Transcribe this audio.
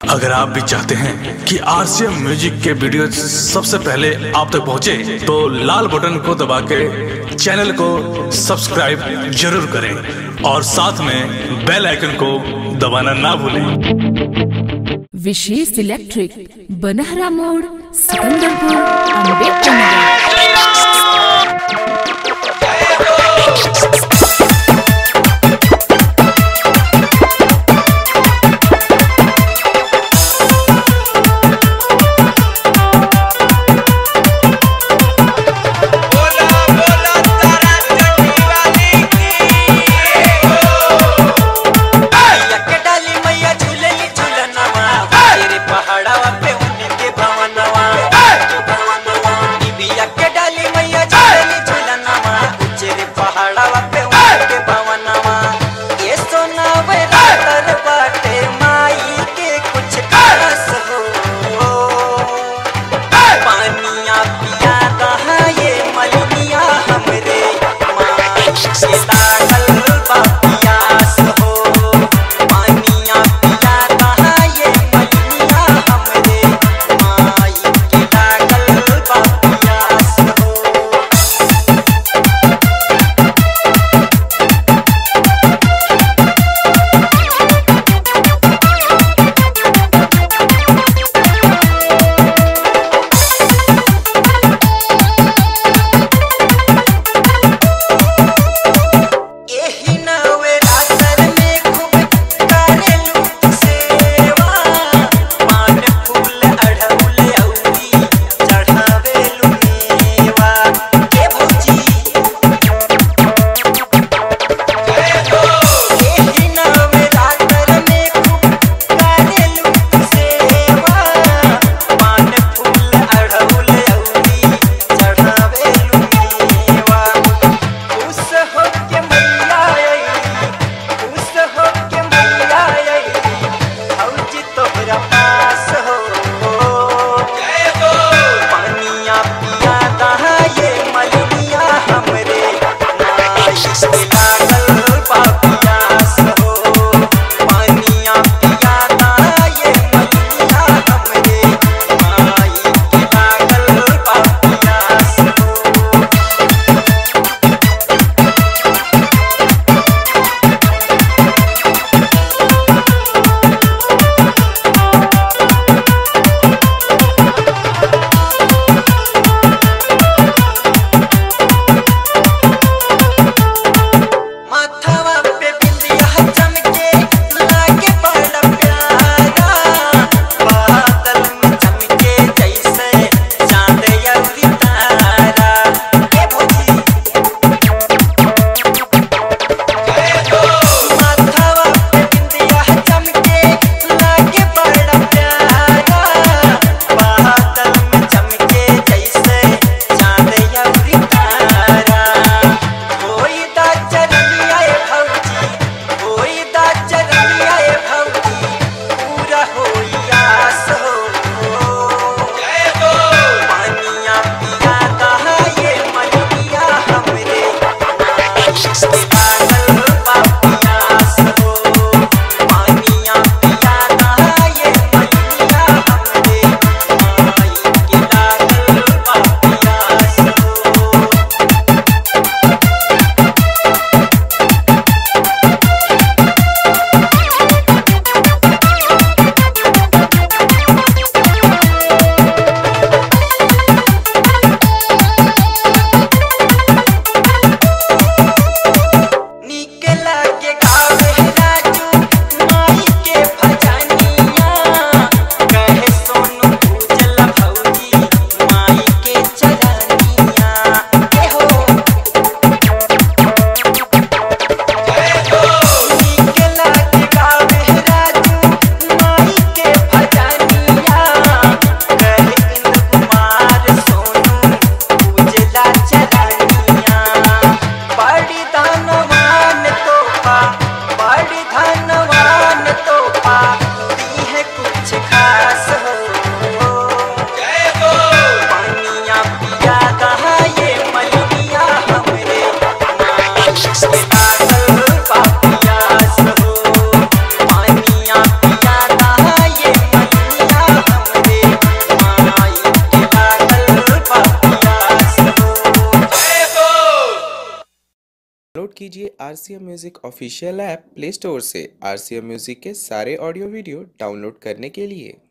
अगर आप भी चाहते हैं कि आरसीएम म्यूजिक के वीडियो सबसे पहले आप तक पहुंचे, तो लाल बटन को दबा के चैनल को सब्सक्राइब जरूर करें और साथ में बेल आइकन को दबाना ना भूलें। विशेष इलेक्ट्रिक, बनहरा मोड़, सिकंदरपुर, अम्बेडकर। पहाड़ा पे उनके भवनवा डाउनलोड कीजिए RCM music official app play store से। RCM म्यूजिक के सारे ऑडियो वीडियो डाउनलोड करने के लिए